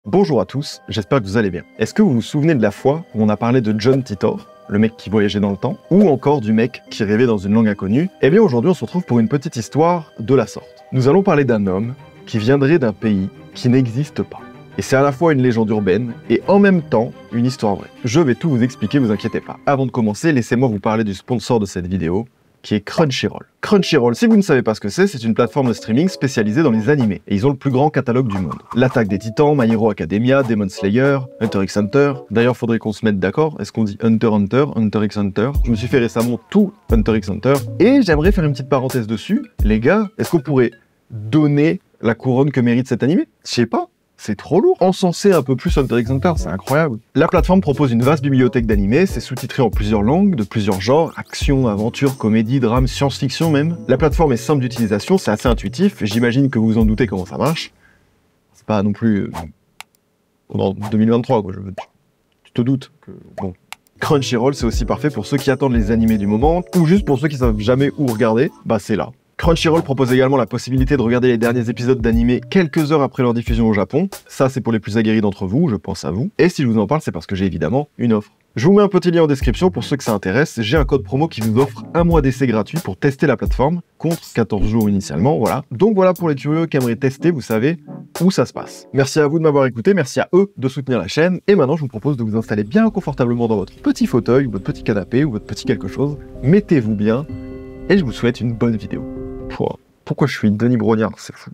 Bonjour à tous, j'espère que vous allez bien. Est-ce que vous vous souvenez de la fois où on a parlé de John Titor, le mec qui voyageait dans le temps, ou encore du mec qui rêvait dans une langue inconnue? Eh bien aujourd'hui on se retrouve pour une petite histoire de la sorte. Nous allons parler d'un homme qui viendrait d'un pays qui n'existe pas. Et c'est à la fois une légende urbaine et en même temps une histoire vraie. Je vais tout vous expliquer, vous inquiétez pas. Avant de commencer, laissez-moi vous parler du sponsor de cette vidéo, qui est Crunchyroll. Crunchyroll, si vous ne savez pas ce que c'est une plateforme de streaming spécialisée dans les animés. Et ils ont le plus grand catalogue du monde. L'Attaque des Titans, My Hero Academia, Demon Slayer, Hunter x Hunter. D'ailleurs, faudrait qu'on se mette d'accord. Est-ce qu'on dit Hunter Hunter, Hunter x Hunter? Je me suis fait récemment tout Hunter x Hunter. Et j'aimerais faire une petite parenthèse dessus. Les gars, est-ce qu'on pourrait donner la couronne que mérite cet animé? Je sais pas. C'est trop lourd. Encenser un peu plus Hunter x Hunter, c'est incroyable. La plateforme propose une vaste bibliothèque d'animés, c'est sous-titré en plusieurs langues, de plusieurs genres, action, aventure, comédie, drame, science-fiction même. La plateforme est simple d'utilisation, c'est assez intuitif, j'imagine que vous vous en doutez comment ça marche. C'est pas non plus... en 2023, quoi, tu te doutes que... Bon. Crunchyroll, c'est aussi parfait pour ceux qui attendent les animés du moment, ou juste pour ceux qui savent jamais où regarder, bah c'est là. Crunchyroll propose également la possibilité de regarder les derniers épisodes d'animé quelques heures après leur diffusion au Japon. Ça, c'est pour les plus aguerris d'entre vous, je pense à vous. Et si je vous en parle, c'est parce que j'ai évidemment une offre. Je vous mets un petit lien en description pour ceux que ça intéresse. J'ai un code promo qui vous offre un mois d'essai gratuit pour tester la plateforme, contre 14 jours initialement, voilà. Donc voilà pour les curieux qui aimeraient tester, vous savez où ça se passe. Merci à vous de m'avoir écouté, merci à eux de soutenir la chaîne. Et maintenant, je vous propose de vous installer bien confortablement dans votre petit fauteuil, ou votre petit canapé, ou votre petit quelque chose. Mettez-vous bien, et je vous souhaite une bonne vidéo. Pourquoi je suis Denis Brognard, c'est fou.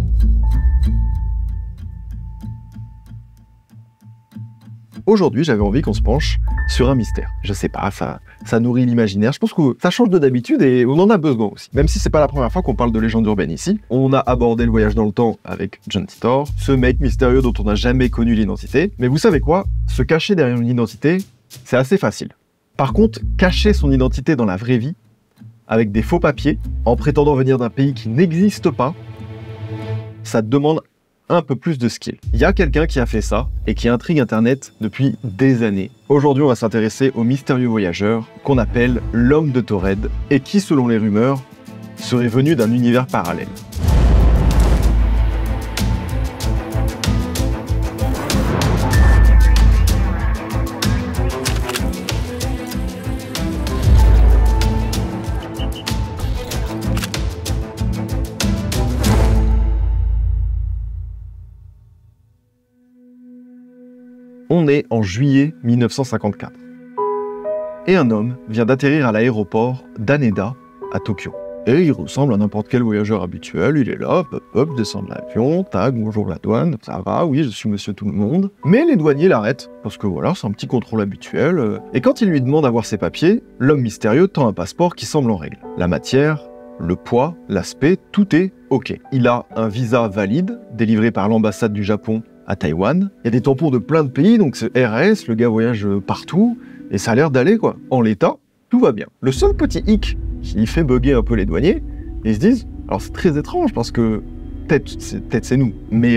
Aujourd'hui, j'avais envie qu'on se penche sur un mystère. Je sais pas, ça nourrit l'imaginaire. Je pense que ça change de d'habitude et on en a besoin aussi. Même si c'est pas la première fois qu'on parle de légende urbaine ici, on a abordé le voyage dans le temps avec John Titor, ce mec mystérieux dont on n'a jamais connu l'identité. Mais vous savez quoi? Se cacher derrière une identité, c'est assez facile. Par contre, cacher son identité dans la vraie vie, avec des faux papiers, en prétendant venir d'un pays qui n'existe pas, ça demande un peu plus de skill. Il y a quelqu'un qui a fait ça, et qui intrigue Internet depuis des années. Aujourd'hui, on va s'intéresser au mystérieux voyageur, qu'on appelle l'homme de Taured, et qui, selon les rumeurs, serait venu d'un univers parallèle. On est en juillet 1954. Et un homme vient d'atterrir à l'aéroport d'Haneda, à Tokyo. Et il ressemble à n'importe quel voyageur habituel, il est là, hop hop, descend de l'avion, tag, bonjour la douane, ça va, oui, je suis monsieur tout le monde. Mais les douaniers l'arrêtent, parce que voilà, c'est un petit contrôle habituel. Et quand il lui demande d'avoir ses papiers, l'homme mystérieux tend un passeport qui semble en règle. La matière, le poids, l'aspect, tout est OK. Il a un visa valide, délivré par l'ambassade du Japon à Taïwan. Il y a des tampons de plein de pays, donc c'est RS, le gars voyage partout, et ça a l'air d'aller quoi. En l'état, tout va bien. Le seul petit hic qui fait bugger un peu les douaniers, ils se disent, alors c'est très étrange parce que peut-être c'est nous, mais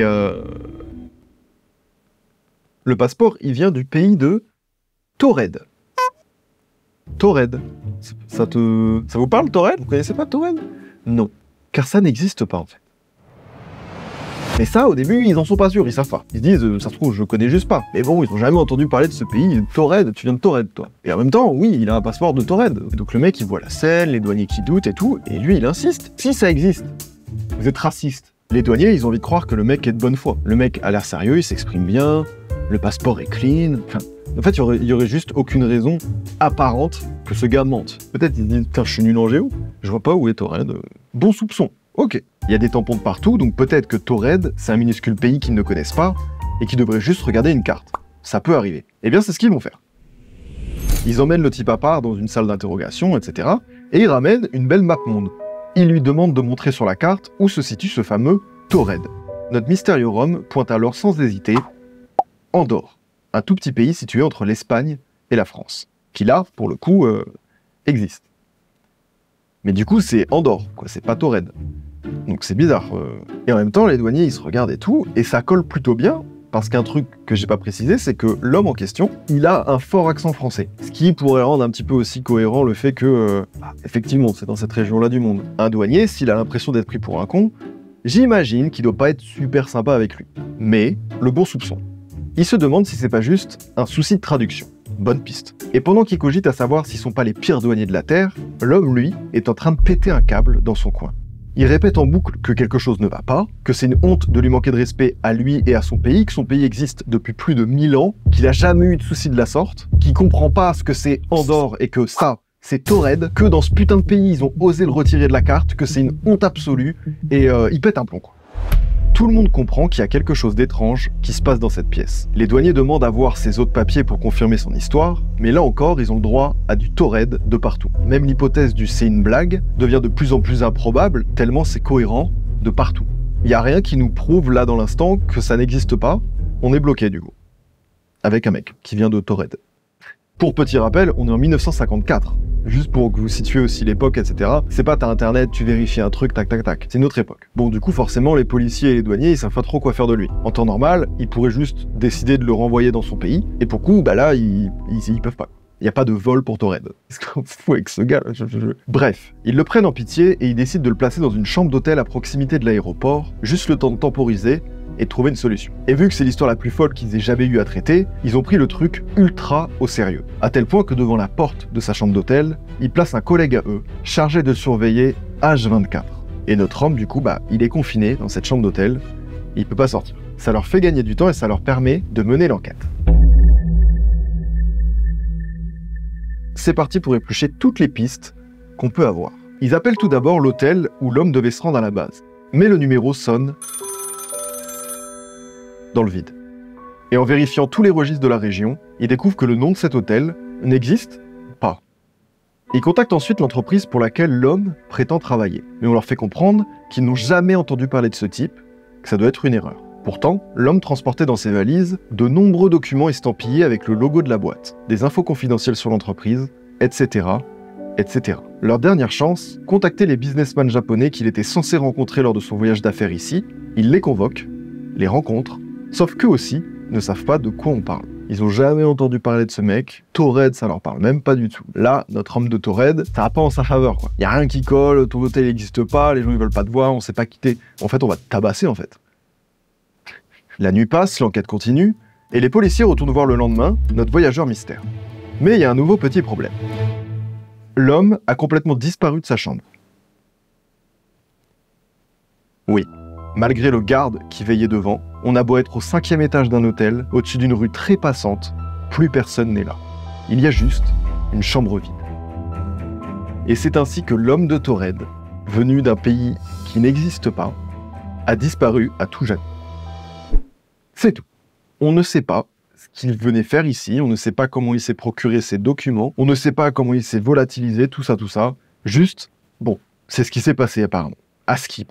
le passeport, il vient du pays de Taured. Taured. Ça vous parle Taured? Vous connaissez pas Taured? Non, car ça n'existe pas en fait. Mais ça, au début, ils en sont pas sûrs, ils savent pas. Ils se disent, ça se trouve, je connais juste pas. Mais bon, ils ont jamais entendu parler de ce pays. Taured, tu viens de Taured, toi. Et en même temps, oui, il a un passeport de Taured. Donc le mec, il voit la scène, les douaniers qui doutent et tout, et lui, il insiste. Si ça existe, vous êtes raciste. Les douaniers, ils ont envie de croire que le mec est de bonne foi. Le mec a l'air sérieux, il s'exprime bien, le passeport est clean. Enfin, en fait, il y aurait juste aucune raison apparente que ce gars mente. Peut-être il se dit, putain, je suis nul en géo, je vois pas où est Taured. Bon soupçon. Ok. Il y a des tampons de partout, donc peut-être que Taured, c'est un minuscule pays qu'ils ne connaissent pas, et qui devrait juste regarder une carte. Ça peut arriver. Eh bien, c'est ce qu'ils vont faire. Ils emmènent le type à part dans une salle d'interrogation, etc., et ils ramènent une belle map monde. Ils lui demandent de montrer sur la carte où se situe ce fameux Taured. Notre mystérieux homme pointe alors sans hésiter Andorre, un tout petit pays situé entre l'Espagne et la France, qui là, pour le coup, existe. Mais du coup, c'est Andorre, quoi, c'est pas Taured. Donc c'est bizarre. Et en même temps, les douaniers, ils se regardent et tout, et ça colle plutôt bien, parce qu'un truc que j'ai pas précisé, c'est que l'homme en question, il a un fort accent français. Ce qui pourrait rendre un petit peu aussi cohérent le fait que, effectivement, c'est dans cette région-là du monde. Un douanier, s'il a l'impression d'être pris pour un con, J'imagine qu'il doit pas être super sympa avec lui. Mais, le bon soupçon. Il se demande si c'est pas juste un souci de traduction. Bonne piste. Et pendant qu'il cogite à savoir s'ils sont pas les pires douaniers de la Terre, l'homme, lui, est en train de péter un câble dans son coin. Il répète en boucle que quelque chose ne va pas, que c'est une honte de lui manquer de respect à lui et à son pays, que son pays existe depuis plus de 1000 ans, qu'il a jamais eu de soucis de la sorte, qu'il comprend pas ce que c'est Andorre et que ça, c'est Taured, que dans ce putain de pays, ils ont osé le retirer de la carte, que c'est une honte absolue, et il pète un plomb, quoi. Tout le monde comprend qu'il y a quelque chose d'étrange qui se passe dans cette pièce. Les douaniers demandent à voir ses autres papiers pour confirmer son histoire, mais là encore, ils ont le droit à du Taured de partout. Même l'hypothèse du « c'est une blague » devient de plus en plus improbable, tellement c'est cohérent de partout. Il n'y a rien qui nous prouve là dans l'instant que ça n'existe pas, on est bloqué du coup. Avec un mec qui vient de Taured. Pour petit rappel, on est en 1954. Juste pour que vous situez aussi l'époque, etc. C'est pas t'as internet, tu vérifies un truc, tac tac tac. C'est une autre époque. Bon, du coup, forcément, les policiers et les douaniers, ils savent pas trop quoi faire de lui. En temps normal, ils pourraient juste décider de le renvoyer dans son pays, et pour coup, bah là, ils peuvent pas. Il n'y a pas de vol pour Taured. Qu'est-ce qu'on se fout avec ce gars là Bref, ils le prennent en pitié et ils décident de le placer dans une chambre d'hôtel à proximité de l'aéroport, juste le temps de temporiser et de trouver une solution. Et vu que c'est l'histoire la plus folle qu'ils aient jamais eu à traiter, ils ont pris le truc ultra au sérieux. À tel point que devant la porte de sa chambre d'hôtel, ils placent un collègue à eux, chargé de surveiller H24. Et notre homme, du coup, il est confiné dans cette chambre d'hôtel, il peut pas sortir. Ça leur fait gagner du temps et ça leur permet de mener l'enquête. C'est parti pour éplucher toutes les pistes qu'on peut avoir. Ils appellent tout d'abord l'hôtel où l'homme devait se rendre à la base. Mais le numéro sonne dans le vide. Et en vérifiant tous les registres de la région, ils découvrent que le nom de cet hôtel n'existe pas. Ils contactent ensuite l'entreprise pour laquelle l'homme prétend travailler. Mais on leur fait comprendre qu'ils n'ont jamais entendu parler de ce type, que ça doit être une erreur. Pourtant, l'homme transportait dans ses valises de nombreux documents estampillés avec le logo de la boîte, des infos confidentielles sur l'entreprise, etc., etc. Leur dernière chance, contacter les businessmen japonais qu'il était censé rencontrer lors de son voyage d'affaires ici. Ils les convoquent, les rencontrent, sauf qu'eux aussi ne savent pas de quoi on parle. Ils ont jamais entendu parler de ce mec. Taured, ça leur parle même pas du tout. Là, notre homme de Taured, ça va pas en sa faveur, quoi. Y a rien qui colle, ton hôtel n'existe pas, les gens ils veulent pas te voir, on sait pas quitter. En fait, on va te tabasser, en fait. La nuit passe, l'enquête continue, et les policiers retournent voir le lendemain notre voyageur mystère. Mais il y a un nouveau petit problème. L'homme a complètement disparu de sa chambre. Oui. Malgré le garde qui veillait devant, on a beau être au 5e étage d'un hôtel, au-dessus d'une rue très passante, plus personne n'est là. Il y a juste une chambre vide. Et c'est ainsi que l'homme de Taured, venu d'un pays qui n'existe pas, a disparu à tout jamais. C'est tout. On ne sait pas ce qu'il venait faire ici, on ne sait pas comment il s'est procuré ses documents, on ne sait pas comment il s'est volatilisé, tout ça. Juste, bon, c'est ce qui s'est passé apparemment. À skip.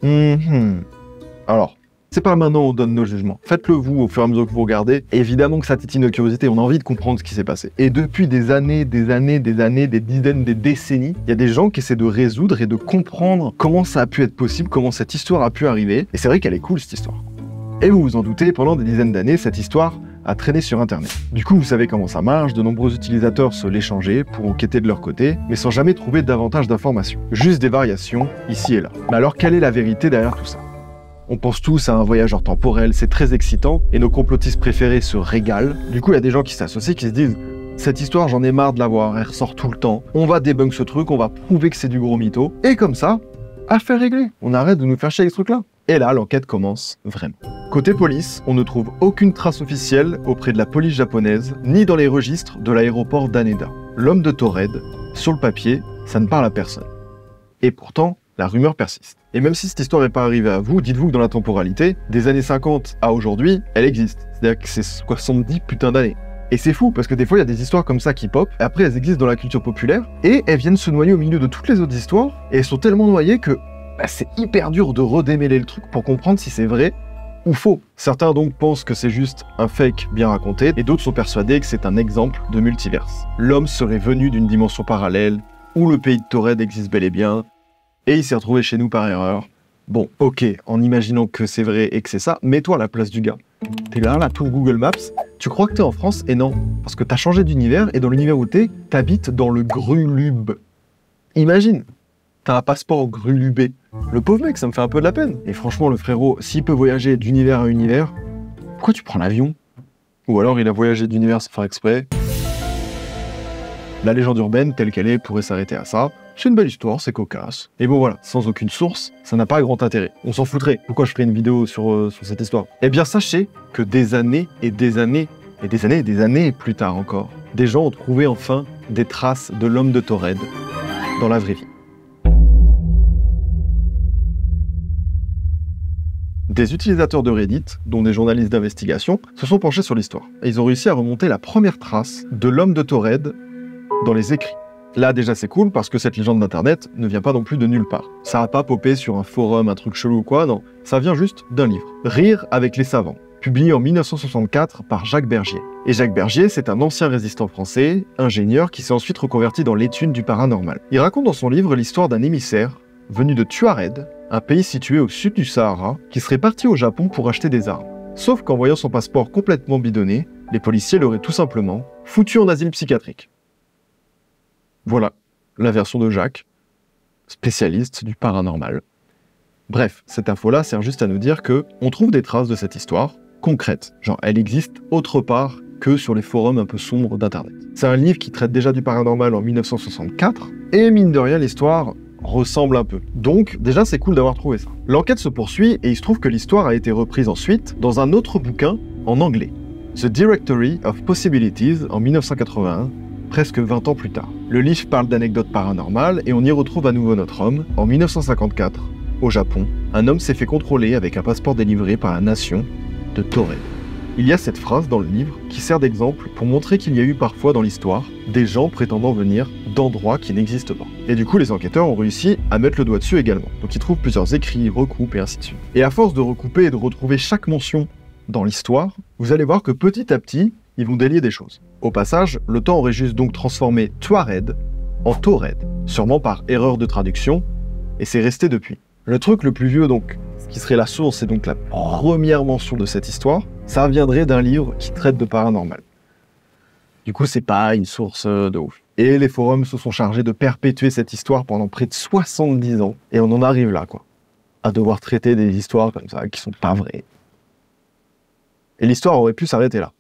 Alors, c'est pas maintenant on donne nos jugements. Faites-le vous au fur et à mesure que vous regardez. Évidemment que ça tétine notre curiosité, on a envie de comprendre ce qui s'est passé. Et depuis des années, des dizaines, des décennies, il y a des gens qui essaient de résoudre et de comprendre comment ça a pu être possible, comment cette histoire a pu arriver. Et c'est vrai qu'elle est cool cette histoire. Et vous vous en doutez, pendant des dizaines d'années, cette histoire a traîné sur internet. Du coup, vous savez comment ça marche, de nombreux utilisateurs se l'échangeaient pour enquêter de leur côté, mais sans jamais trouver davantage d'informations. Juste des variations, ici et là. Mais alors, quelle est la vérité derrière tout ça? On pense tous à un voyageur temporel, c'est très excitant, et nos complotistes préférés se régalent. Du coup, il y a des gens qui s'associent, qui se disent « Cette histoire, j'en ai marre de la voir, elle ressort tout le temps. On va débunk ce truc, on va prouver que c'est du gros mytho. » Et comme ça, affaire réglée. On arrête de nous faire chier avec ce truc-là. Et là, l'enquête commence vraiment. Côté police, on ne trouve aucune trace officielle auprès de la police japonaise, ni dans les registres de l'aéroport d'Haneda. L'homme de Taured, sur le papier, ça ne parle à personne. Et pourtant, la rumeur persiste. Et même si cette histoire n'est pas arrivée à vous, dites-vous que dans la temporalité, des années 50 à aujourd'hui, elle existe. C'est-à-dire que c'est 70 putains d'années. Et c'est fou, parce que des fois, il y a des histoires comme ça qui pop, et après, elles existent dans la culture populaire, et elles viennent se noyer au milieu de toutes les autres histoires, et elles sont tellement noyées que c'est hyper dur de redémêler le truc pour comprendre si c'est vrai ou faux. Certains donc pensent que c'est juste un fake bien raconté, et d'autres sont persuadés que c'est un exemple de multiverse. L'homme serait venu d'une dimension parallèle, où le pays de Taured existe bel et bien, et il s'est retrouvé chez nous par erreur. Bon, ok, en imaginant que c'est vrai et que c'est ça, mets-toi à la place du gars. T'es là, tout Google Maps, tu crois que t'es en France, et non. Parce que t'as changé d'univers, et dans l'univers où t'habites dans le Grulube. Imagine. T'as un passeport grulubé. Le pauvre mec, ça me fait un peu de la peine. Et franchement, le frérot, s'il peut voyager d'univers à univers, pourquoi tu prends l'avion? Ou alors il a voyagé d'univers sans faire exprès. La légende urbaine, telle qu'elle est, pourrait s'arrêter à ça. C'est une belle histoire, c'est cocasse. Et bon voilà, sans aucune source, ça n'a pas grand intérêt. On s'en foutrait. Pourquoi je ferais une vidéo sur cette histoire? Eh bien sachez que des années et des années, et des années et des années plus tard encore, des gens ont trouvé enfin des traces de l'homme de Taured dans la vraie vie. Des utilisateurs de Reddit, dont des journalistes d'investigation, se sont penchés sur l'histoire. Et ils ont réussi à remonter la première trace de l'homme de Taured dans les écrits. Là déjà c'est cool parce que cette légende d'internet ne vient pas non plus de nulle part. Ça n'a pas popé sur un forum, un truc chelou ou quoi, non. Ça vient juste d'un livre. Rire avec les savants, publié en 1964 par Jacques Bergier. Et Jacques Bergier, c'est un ancien résistant français, ingénieur, qui s'est ensuite reconverti dans l'étude du paranormal. Il raconte dans son livre l'histoire d'un émissaire venu de Tuareg, un pays situé au sud du Sahara, qui serait parti au Japon pour acheter des armes. Sauf qu'en voyant son passeport complètement bidonné, les policiers l'auraient tout simplement foutu en asile psychiatrique. Voilà, la version de Jacques, spécialiste du paranormal. Bref, cette info-là sert juste à nous dire que on trouve des traces de cette histoire concrète. Genre, elle existe autre part que sur les forums un peu sombres d'Internet. C'est un livre qui traite déjà du paranormal en 1964, et mine de rien, l'histoire ressemble un peu. Donc, déjà, c'est cool d'avoir trouvé ça. L'enquête se poursuit, et il se trouve que l'histoire a été reprise ensuite dans un autre bouquin en anglais. The Directory of Possibilities, en 1981, presque 20 ans plus tard. Le livre parle d'anecdotes paranormales et on y retrouve à nouveau notre homme. En 1954, au Japon, un homme s'est fait contrôler avec un passeport délivré par la nation de Taured. Il y a cette phrase dans le livre qui sert d'exemple pour montrer qu'il y a eu parfois dans l'histoire des gens prétendant venir d'endroits qui n'existent pas. Et du coup, les enquêteurs ont réussi à mettre le doigt dessus également. Donc ils trouvent plusieurs écrits, recoupent et ainsi de suite. Et à force de recouper et de retrouver chaque mention dans l'histoire, vous allez voir que petit à petit, ils vont délier des choses. Au passage, le temps aurait juste donc transformé Tuareg en Taured, sûrement par erreur de traduction, et c'est resté depuis. Le truc le plus vieux donc, ce qui serait la source et donc la première mention de cette histoire, ça viendrait d'un livre qui traite de paranormal. Du coup, c'est pas une source de ouf. Et les forums se sont chargés de perpétuer cette histoire pendant près de 70 ans, et on en arrive là, quoi, à devoir traiter des histoires comme ça qui sont pas vraies. Et l'histoire aurait pu s'arrêter là.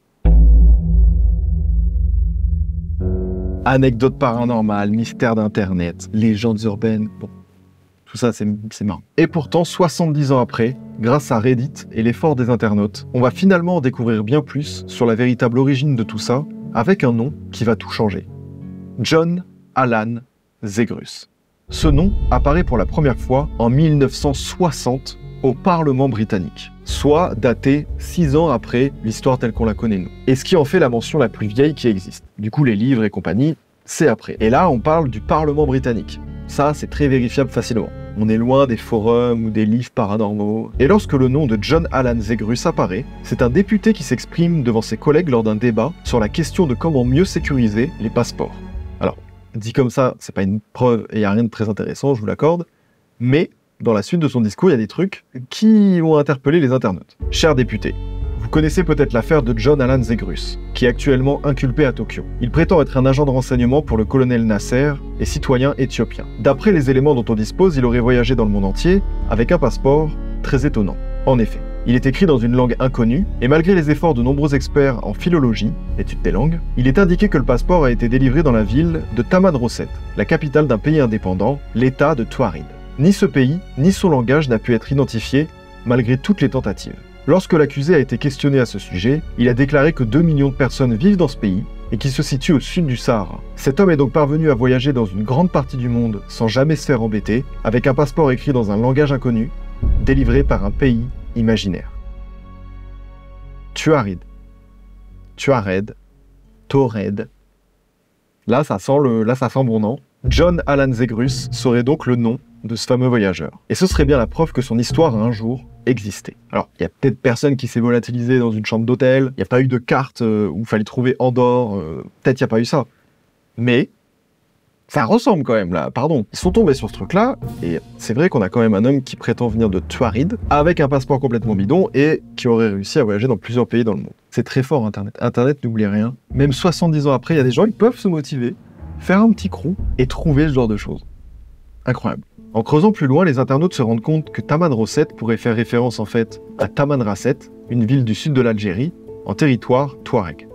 Anecdotes paranormales, mystères d'internet, légendes urbaines, bon, tout ça c'est marrant. Et pourtant, 70 ans après, grâce à Reddit et l'effort des internautes, on va finalement en découvrir bien plus sur la véritable origine de tout ça, avec un nom qui va tout changer. John Alan Zegrus. Ce nom apparaît pour la première fois en 1960 au Parlement britannique, soit daté 6 ans après l'histoire telle qu'on la connaît nous. Et ce qui en fait la mention la plus vieille qui existe. Du coup, les livres et compagnie, c'est après. Et là, on parle du Parlement britannique. Ça, c'est très vérifiable facilement. On est loin des forums ou des livres paranormaux. Et lorsque le nom de John Alan Zegrus apparaît, c'est un député qui s'exprime devant ses collègues lors d'un débat sur la question de comment mieux sécuriser les passeports. Alors, dit comme ça, c'est pas une preuve et il n'y a rien de très intéressant, je vous l'accorde, mais dans la suite de son discours, il y a des trucs qui ont interpellé les internautes. Chers députés, vous connaissez peut-être l'affaire de John Alan Zegrus, qui est actuellement inculpé à Tokyo. Il prétend être un agent de renseignement pour le colonel Nasser et citoyen éthiopien. D'après les éléments dont on dispose, il aurait voyagé dans le monde entier avec un passeport très étonnant. En effet, il est écrit dans une langue inconnue, et malgré les efforts de nombreux experts en philologie, étude des langues, il est indiqué que le passeport a été délivré dans la ville de Tamanrosset, la capitale d'un pays indépendant, l'État de Tuareg. Ni ce pays, ni son langage n'a pu être identifié, malgré toutes les tentatives. Lorsque l'accusé a été questionné à ce sujet, il a déclaré que 2 millions de personnes vivent dans ce pays et qu'il se situe au sud du Sahara. Cet homme est donc parvenu à voyager dans une grande partie du monde sans jamais se faire embêter, avec un passeport écrit dans un langage inconnu, délivré par un pays imaginaire. Tuareg. Taured. Là, ça sent bon, non ? John Alan Zegrus serait donc le nom de ce fameux voyageur. Et ce serait bien la preuve que son histoire a un jour existé. Alors, il y a peut-être personne qui s'est volatilisé dans une chambre d'hôtel, il n'y a pas eu de carte où il fallait trouver Andorre, peut-être il n'y a pas eu ça. Mais ça ressemble quand même là, pardon. Ils sont tombés sur ce truc-là, et c'est vrai qu'on a quand même un homme qui prétend venir de Tuareg, avec un passeport complètement bidon, et qui aurait réussi à voyager dans plusieurs pays dans le monde. C'est très fort Internet. Internet n'oublie rien. Même 70 ans après, il y a des gens qui peuvent se motiver, faire un petit crew, et trouver ce genre de choses. Incroyable. En creusant plus loin, les internautes se rendent compte que Tamanrasset pourrait faire référence en fait à Tamanrasset, une ville du sud de l'Algérie, en territoire touareg.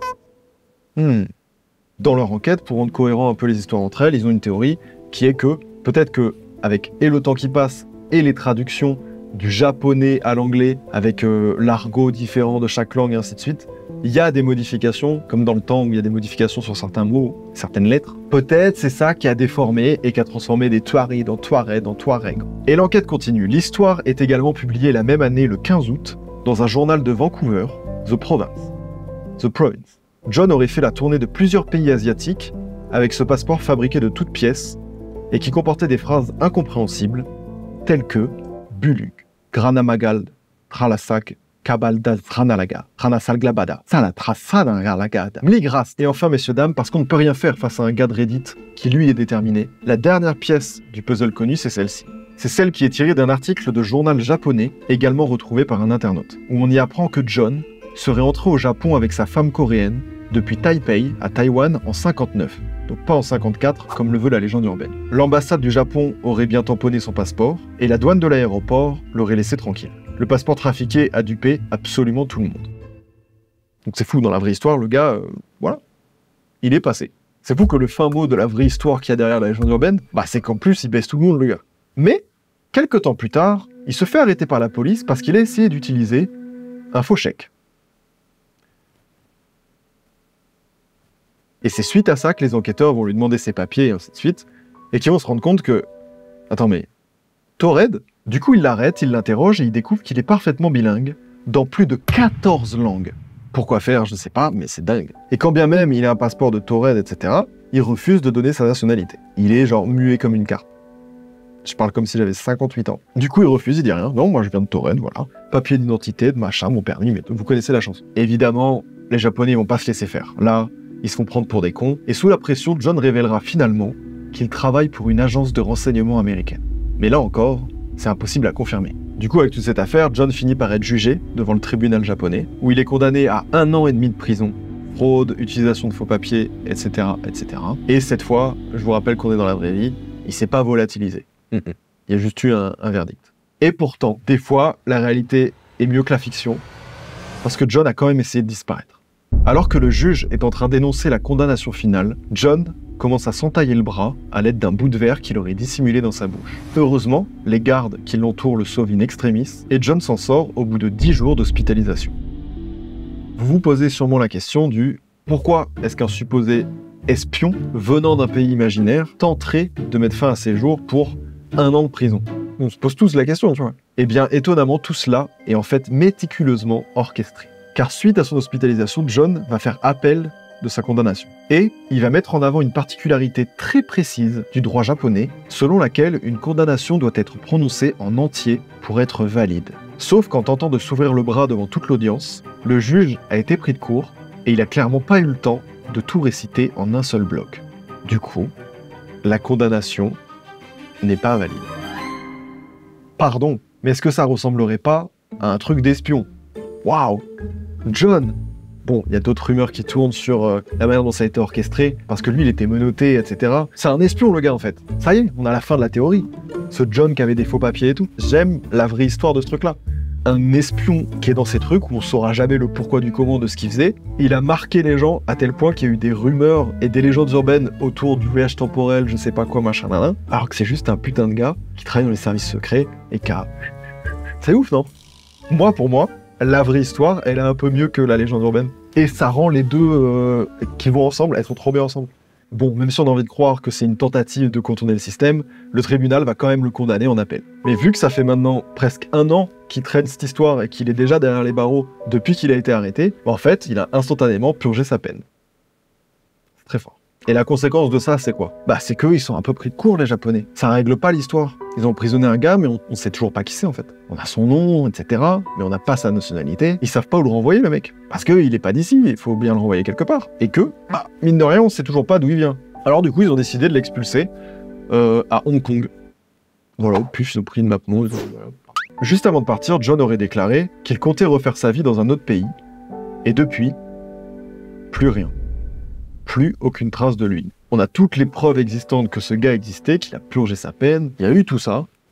Dans leur enquête, pour rendre cohérent un peu les histoires entre elles, ils ont une théorie qui est que peut-être que avec et le temps qui passe et les traductions du japonais à l'anglais, avec l'argot différent de chaque langue et ainsi de suite, il y a des modifications, comme dans le temps où il y a des modifications sur certains mots, certaines lettres. Peut-être c'est ça qui a déformé et qui a transformé des Tuaregs en Touareg. Et l'enquête continue. L'histoire est également publiée la même année, le 15 août, dans un journal de Vancouver, The Province. John aurait fait la tournée de plusieurs pays asiatiques avec ce passeport fabriqué de toutes pièces et qui comportait des phrases incompréhensibles telles que Bulug, Granamagal, Tralasak, Kabalda, Ranalaga, Ranasalglabada, Salatrasangalagada, Mligras. Et enfin, messieurs, dames, parce qu'on ne peut rien faire face à un gars de Reddit qui lui est déterminé, la dernière pièce du puzzle connu, c'est celle-ci. C'est celle qui est tirée d'un article de journal japonais, également retrouvé par un internaute, où on y apprend que John serait entré au Japon avec sa femme coréenne depuis Taipei à Taïwan en 59, donc pas en 54 comme le veut la légende urbaine. L'ambassade du Japon aurait bien tamponné son passeport et la douane de l'aéroport l'aurait laissé tranquille. Le passeport trafiqué a dupé absolument tout le monde. Donc c'est fou, dans la vraie histoire, le gars, voilà, il est passé. C'est fou que le fin mot de la vraie histoire qu'il y a derrière la légende urbaine, c'est qu'en plus il baisse tout le monde, le gars. Mais, quelques temps plus tard, il se fait arrêter par la police parce qu'il a essayé d'utiliser un faux chèque. Et c'est suite à ça que les enquêteurs vont lui demander ses papiers et ainsi de suite, et qui vont se rendre compte que... Attends, mais... Touareg? Du coup, il l'arrête, il l'interroge et il découvre qu'il est parfaitement bilingue dans plus de 14 langues. Pourquoi faire, je sais pas, mais c'est dingue. Et quand bien même il a un passeport de Touareg, etc., il refuse de donner sa nationalité. Il est genre muet comme une carte. Je parle comme si j'avais 58 ans. Du coup, il refuse, il dit rien. Non, moi je viens de Touareg, voilà. Papier d'identité, de machin, mon permis, mais vous connaissez la chanson. Évidemment, les Japonais vont pas se laisser faire. Là, ils se font prendre pour des cons, et sous la pression, John révélera finalement qu'il travaille pour une agence de renseignement américaine. Mais là encore, c'est impossible à confirmer. Du coup, avec toute cette affaire, John finit par être jugé devant le tribunal japonais, où il est condamné à 1 an et demi de prison, fraude, utilisation de faux papiers, etc., etc. Et cette fois, je vous rappelle qu'on est dans la vraie vie, il s'est pas volatilisé. Il y a juste eu un verdict. Et pourtant, des fois, la réalité est mieux que la fiction, parce que John a quand même essayé de disparaître. Alors que le juge est en train d'énoncer la condamnation finale, John commence à s'entailler le bras à l'aide d'un bout de verre qu'il aurait dissimulé dans sa bouche. Heureusement, les gardes qui l'entourent le sauvent in extremis et John s'en sort au bout de 10 jours d'hospitalisation. Vous vous posez sûrement la question du pourquoi est-ce qu'un supposé espion venant d'un pays imaginaire tenterait de mettre fin à ses jours pour 1 an de prison? On se pose tous la question, tu vois. Eh bien, étonnamment, tout cela est en fait méticuleusement orchestré. Car suite à son hospitalisation, John va faire appel de sa condamnation. Et il va mettre en avant une particularité très précise du droit japonais, selon laquelle une condamnation doit être prononcée en entier pour être valide. Sauf qu'en tentant de s'ouvrir le bras devant toute l'audience, le juge a été pris de court et il a clairement pas eu le temps de tout réciter en un seul bloc. Du coup, la condamnation n'est pas valide. Pardon, mais est-ce que ça ressemblerait pas à un truc d'espion? Waouh! John! Bon, il y a d'autres rumeurs qui tournent sur la manière dont ça a été orchestré, parce que lui, il était menotté, etc. C'est un espion, le gars, en fait. Ça y est, on a la fin de la théorie. Ce John qui avait des faux papiers et tout. J'aime la vraie histoire de ce truc-là. Un espion qui est dans ces trucs où on saura jamais le pourquoi du comment de ce qu'il faisait. Il a marqué les gens à tel point qu'il y a eu des rumeurs et des légendes urbaines autour du voyage temporel, je sais pas quoi, machin, nan, alors que c'est juste un putain de gars qui travaille dans les services secrets et qui a... C'est ouf, non? Pour moi, la vraie histoire, elle est un peu mieux que la légende urbaine. Et ça rend les deux qui vont ensemble, elles sont trop bien ensemble. Bon, même si on a envie de croire que c'est une tentative de contourner le système, le tribunal va quand même le condamner en appel. Mais vu que ça fait maintenant presque 1 an qu'il traîne cette histoire et qu'il est déjà derrière les barreaux depuis qu'il a été arrêté, en fait, il a instantanément purgé sa peine. C'est très fort. Et la conséquence de ça, c'est quoi? C'est qu'eux, ils sont un peu pris de court, les Japonais. Ça règle pas l'histoire. Ils ont emprisonné un gars, mais on sait toujours pas qui c'est, en fait. On a son nom, etc., mais on n'a pas sa nationalité. Ils savent pas où le renvoyer, le mec. Parce qu'il est pas d'ici, il faut bien le renvoyer quelque part. Et que, mine de rien, on sait toujours pas d'où il vient. Alors du coup, ils ont décidé de l'expulser à Hong Kong. Voilà, puis ils ont pris une map monde. Juste avant de partir, John aurait déclaré qu'il comptait refaire sa vie dans un autre pays. Et depuis, plus rien. Plus aucune trace de lui. On a toutes les preuves existantes que ce gars existait, qu'il a purgé sa peine, il y a eu tout ça,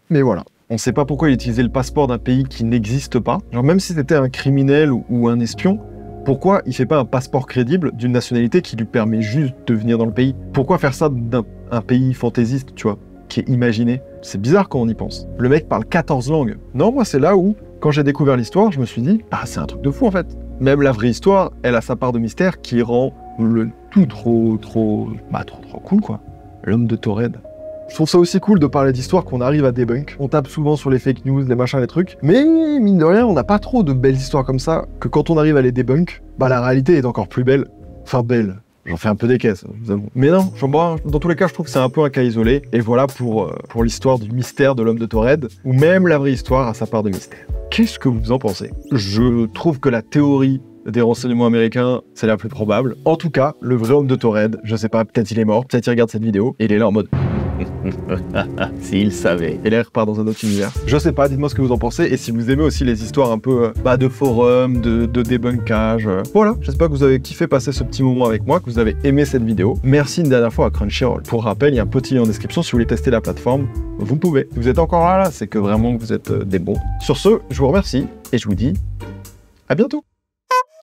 Mais voilà. On sait pas pourquoi il utilisait le passeport d'un pays qui n'existe pas. Genre même si c'était un criminel ou un espion, pourquoi il fait pas un passeport crédible d'une nationalité qui lui permet juste de venir dans le pays? Pourquoi faire ça d'un pays fantaisiste, tu vois, qui est imaginé? C'est bizarre quand on y pense. Le mec parle 14 langues. Non, moi c'est là où, quand j'ai découvert l'histoire, je me suis dit, ah c'est un truc de fou en fait. Même la vraie histoire, elle a sa part de mystère qui rend le tout trop cool quoi. L'homme de Taured. Je trouve ça aussi cool de parler d'histoire qu'on arrive à débunk. On tape souvent sur les fake news, les machins, les trucs. Mais mine de rien, on n'a pas trop de belles histoires comme ça que quand on arrive à les débunk, bah la réalité est encore plus belle. Enfin belle. J'en fais un peu des caisses, je vous avoue. Mais non, dans tous les cas, je trouve que c'est un peu un cas isolé. Et voilà pour l'histoire du mystère de l'homme de Taured, où même la vraie histoire a sa part de mystère. Qu'est-ce que vous en pensez? Je trouve que la théorie des renseignements américains, c'est la plus probable. En tout cas, le vrai homme de Taured, je sais pas, peut-être il est mort, peut-être il regarde cette vidéo, et il est là en mode... S'il savait. Et là, il repart dans un autre univers. Je sais pas, dites-moi ce que vous en pensez, et si vous aimez aussi les histoires un peu de forum, de débunkage. Voilà, j'espère que vous avez kiffé passer ce petit moment avec moi, que vous avez aimé cette vidéo. Merci une dernière fois à Crunchyroll. Pour rappel, il y a un petit lien en description si vous voulez tester la plateforme. Vous pouvez. Si vous êtes encore là, c'est que vraiment vous êtes des bons. Sur ce, je vous remercie, et je vous dis à bientôt.